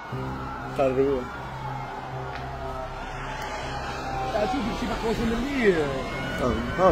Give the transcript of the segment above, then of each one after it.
قربين شوف شي بقوس ملي ها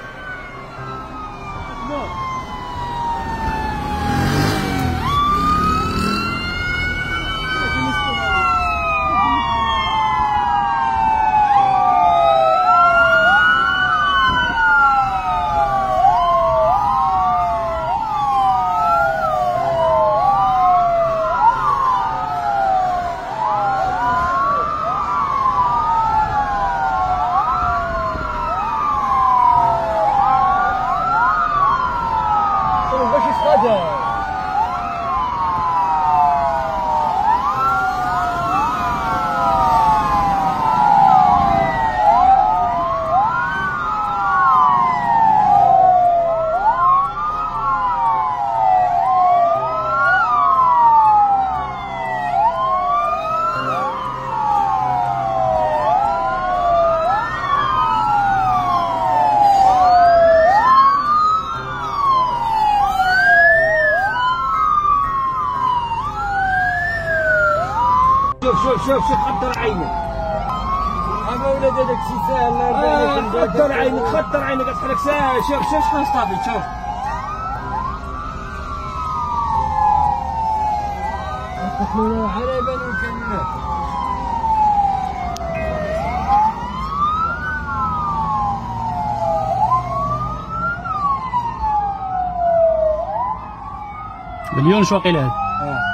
شوف خطر عينك. اما ولاد هذاك الشيء ساهل. خطر عينك اصحابك ساهل. شوف شحال صافي شوف. على بالو كان مليون شو واقيلا هذا.